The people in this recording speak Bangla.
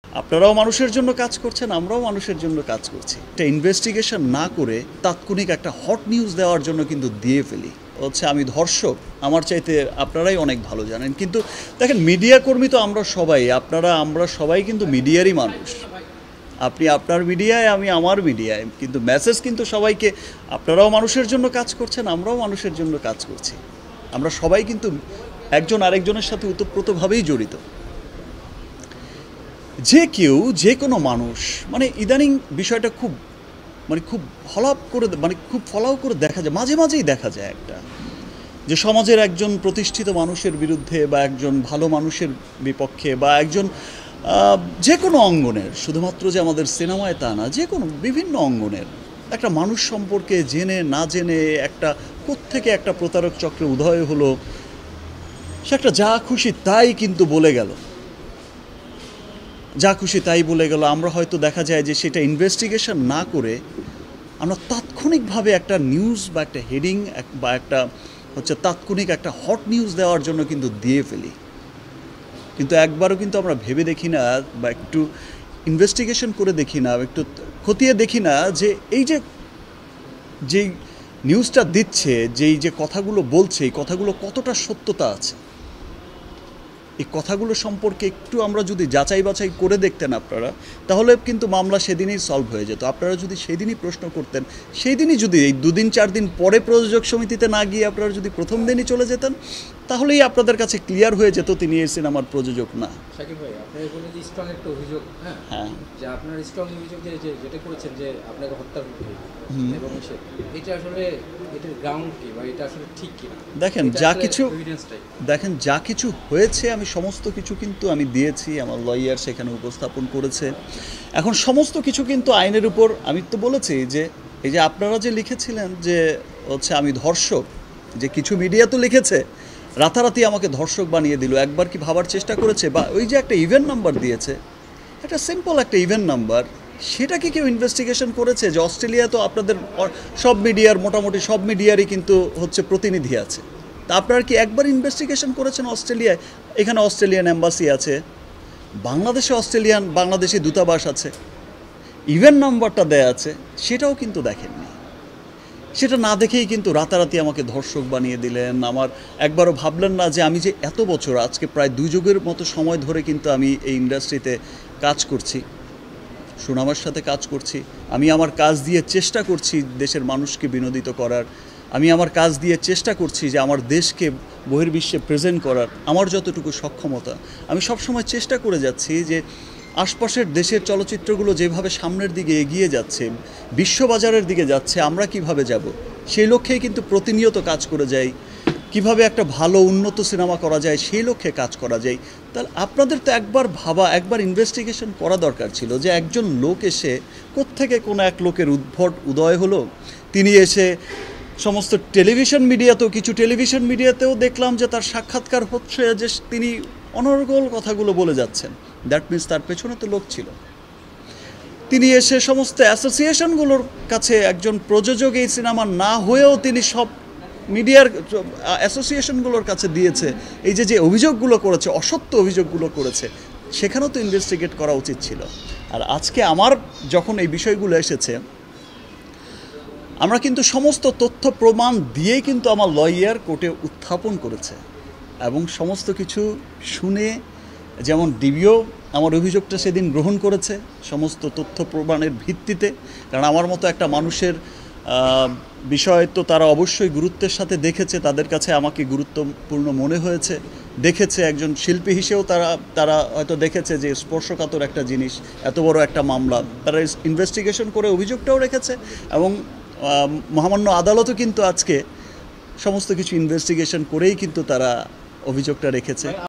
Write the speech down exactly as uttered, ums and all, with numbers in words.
আপনারাও মানুষের জন্য কাজ করছেন, আমরাও মানুষের জন্য কাজ করছি। এটা ইনভেস্টিগেশন না করে তাৎক্ষণিক একটা হট নিউজ দেওয়ার জন্য কিন্তু দিয়ে ফেলি হচ্ছে আমি ধর্ষক, আমার চাইতে আপনারাই অনেক ভালো জানেন। কিন্তু দেখেন, মিডিয়া কর্মী তো আমরা সবাই, আপনারা আমরা সবাই কিন্তু মিডিয়ারই মানুষ। আপনি আপনার মিডিয়ায়, আমি আমার মিডিয়ায়, কিন্তু মেসেজ কিন্তু সবাইকে, আপনারাও মানুষের জন্য কাজ করছেন, আমরাও মানুষের জন্য কাজ করছি। আমরা সবাই কিন্তু একজন আরেকজনের সাথে ওতপ্রোতভাবেই জড়িত। যে কেউ, যে কোনো মানুষ, মানে ইদানিং বিষয়টা খুব মানে খুব ফলাপ করে, মানে খুব ফলাও করে দেখা যায়, মাঝে মাঝেই দেখা যায় একটা, যে সমাজের একজন প্রতিষ্ঠিত মানুষের বিরুদ্ধে বা একজন ভালো মানুষের বিপক্ষে বা একজন যে কোনো অঙ্গনের, শুধুমাত্র যে আমাদের সিনেমায় তা না, যে কোনো বিভিন্ন অঙ্গনের একটা মানুষ সম্পর্কে জেনে না জেনে একটা কোত্থেকে একটা প্রতারক চক্রে উদয় হলো, সে একটা যা খুশি তাই কিন্তু বলে গেল, যা খুশি তাই বলে গেল। আমরা হয়তো দেখা যায় যে সেটা ইনভেস্টিগেশন না করে আমরা তাৎক্ষণিকভাবে একটা নিউজ বা একটা হেডিং বা একটা হচ্ছে তাৎক্ষণিক একটা হট নিউজ দেওয়ার জন্য কিন্তু দিয়ে ফেলি। কিন্তু একবারও কিন্তু আমরা ভেবে দেখি না বা একটু ইনভেস্টিগেশন করে দেখি না, একটু খতিয়ে দেখি না যে এই যে যেই নিউজটা দিচ্ছে, যেই যে কথাগুলো বলছে, এই কথাগুলো কতটা সত্যতা আছে। এই কথাগুলো সম্পর্কে একটু আমরা যদি যাচাই বাছাই করে দেখতেন আপনারা, তাহলে কিন্তু মামলা সেদিনই সলভ হয়ে যেত। আপনারা যদি সেদিনই প্রশ্ন করতেন, সেই দিনই যদি এই দুদিন চার দিন পরে প্রযোজক সমিতিতে না গিয়ে আপনারা যদি প্রথম দিনই চলে যেতেন, তাহলেই আপনাদের কাছে ক্লিয়ার হয়ে যেত তিনি এই সিনেমার প্রযোজক না। শাকিব ভাই, আপনার এখানে যে স্ট্রং একটা অভিযোগ, হ্যাঁ হ্যাঁ, যে আপনার স্ট্রং অভিযোগ যে যেটা করেছেন যে আপনাকে হত্যা করতে এবং এটা আসলে এটার গ্রাউন্ড কি বা এটা আসলে ঠিক কি না? দেখেন, যা কিছু দেখেন যা কিছু হয়েছে, আমি সমস্ত কিছু কিন্তু আমি দিয়েছি, আমার লয়ার সেখানে উপস্থাপন করেছে। এখন সমস্ত কিছু কিন্তু আইনের উপর, আমি তো বলেছি যে এই যে আপনারা যে লিখেছিলেন যে হচ্ছে আমি ধর্ষক, যে কিছু মিডিয়া তো লিখেছে রাতারাতি আমাকে ধর্ষক বানিয়ে দিল, একবার কি ভাবার চেষ্টা করেছে? বা ওই যে একটা ইভেন্ট নাম্বার দিয়েছে, একটা সিম্পল একটা ইভেন্ট নাম্বার, সেটা কি কেউ ইনভেস্টিগেশন করেছে? যে অস্ট্রেলিয়া তো আপনাদের সব মিডিয়ার, মোটামুটি সব মিডিয়ারই কিন্তু হচ্ছে প্রতিনিধি আছে, তা আপনারা কি একবার ইনভেস্টিগেশন করেছেন অস্ট্রেলিয়ায়? এখানে অস্ট্রেলিয়ান এম্বাসি আছে, বাংলাদেশে অস্ট্রেলিয়ান বাংলাদেশি দূতাবাস আছে, ইভেন্ট নাম্বারটা দেয়া আছে, সেটাও কিন্তু দেখেননি। সেটা না দেখেই কিন্তু রাতারাতি আমাকে ধর্ষক বানিয়ে দিলেন। আমার একবারও ভাবলেন না যে আমি যে এত বছর, আজকে প্রায় দুই যুগের মতো সময় ধরে কিন্তু আমি এই ইন্ডাস্ট্রিতে কাজ করছি, সুনামের সাথে কাজ করছি। আমি আমার কাজ দিয়ে চেষ্টা করছি দেশের মানুষকে বিনোদিত করার, আমি আমার কাজ দিয়ে চেষ্টা করছি যে আমার দেশকে বহির্বিশ্বে প্রেজেন্ট করার আমার যতটুকু সক্ষমতা, আমি সবসময় চেষ্টা করে যাচ্ছি যে আশপাশের দেশের চলচ্চিত্রগুলো যেভাবে সামনের দিকে এগিয়ে যাচ্ছে, বিশ্ববাজারের দিকে যাচ্ছে, আমরা কিভাবে যাব সেই লক্ষ্যেই কিন্তু প্রতিনিয়ত কাজ করে যাই। কিভাবে একটা ভালো উন্নত সিনেমা করা যায় সেই লক্ষ্যে কাজ করা যায়। তাহলে আপনাদের তো একবার ভাবা, একবার ইনভেস্টিগেশন করা দরকার ছিল যে একজন লোক এসে কোত্থেকে কোনো এক লোকের উদ্ভট উদয় হলো, তিনি এসে সমস্ত টেলিভিশন মিডিয়াতেও, কিছু টেলিভিশন মিডিয়াতেও দেখলাম যে তার সাক্ষাৎকার হচ্ছে, যে তিনি অনর্গল কথাগুলো বলে যাচ্ছেন। দ্যাট মিনস তার পেছনে তো লোক ছিল। তিনি এসে সমস্ত অ্যাসোসিয়েশনগুলোর কাছে, একজন প্রযোজক এই সিনেমা না হয়েও তিনি সব মিডিয়ার অ্যাসোসিয়েশনগুলোর কাছে দিয়েছে। এই যে যে অভিযোগগুলো করেছে, অসত্য অভিযোগগুলো করেছে, সেখানেও তো ইনভেস্টিগেট করা উচিত ছিল। আর আজকে আমার যখন এই বিষয়গুলো এসেছে, আমরা কিন্তু সমস্ত তথ্য প্রমাণ দিয়েই কিন্তু আমার লয়ার কোর্টে উত্থাপন করেছে এবং সমস্ত কিছু শুনে, যেমন ডিবিও আমার অভিযোগটা সেদিন গ্রহণ করেছে সমস্ত তথ্য প্রমাণের ভিত্তিতে। কারণ আমার মতো একটা মানুষের বিষয় তো তারা অবশ্যই গুরুত্বের সাথে দেখেছে, তাদের কাছে আমাকে গুরুত্বপূর্ণ মনে হয়েছে, দেখেছে একজন শিল্পী হিসেবেও তারা তারা হয়তো দেখেছে যে স্পর্শকাতর একটা জিনিস, এত বড় একটা মামলা, তারা ইনভেস্টিগেশন করে অভিযোগটাও রেখেছে এবং মহামান্য আদালতও কিন্তু আজকে সমস্ত কিছু ইনভেস্টিগেশন করেই কিন্তু তারা অভিযোগটা রেখেছে।